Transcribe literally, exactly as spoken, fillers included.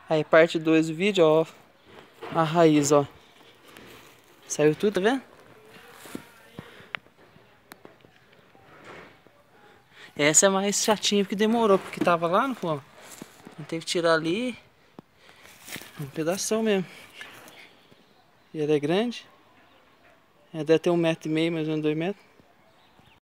Aí parte dois do vídeo, ó. A raiz, ó. Saiu tudo, tá vendo? Essa é mais chatinha porque demorou, porque tava lá no fundo. Tem que tirar ali. Um pedação mesmo. E ela é grande. Ela deve ter um metro e meio, mais ou menos dois metros.